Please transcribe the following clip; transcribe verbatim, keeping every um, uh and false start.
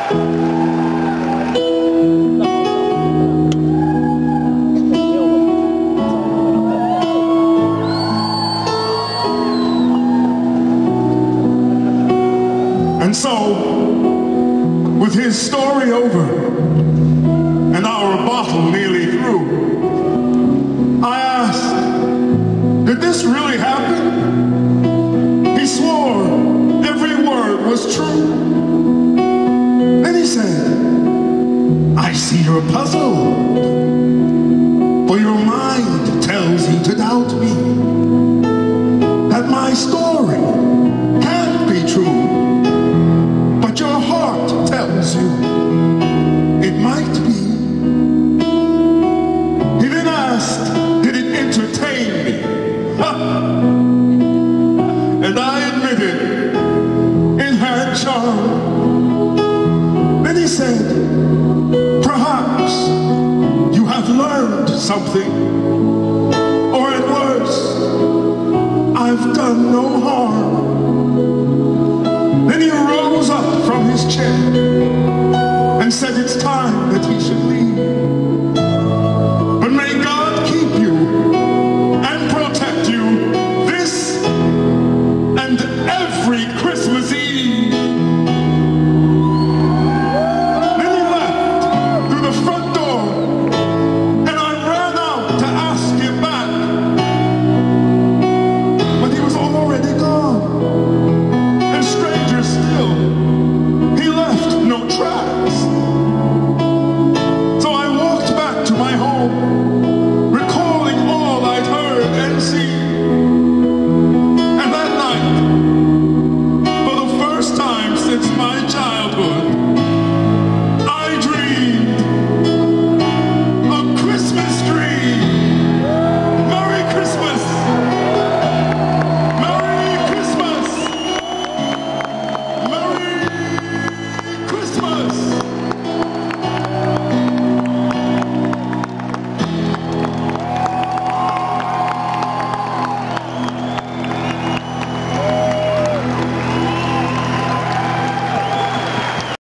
And so, with his story over and our bottle nearly through, I asked, did this really happen? He swore every word was true. Then he said, I see you're puzzled, for your mind tells you to doubt me, that my story can't be true. Your heart tells you it might be. He then asked, did it entertain me? And I admitted it had charm. Then he said, perhaps you have learned something, or at worst, I've done no harm.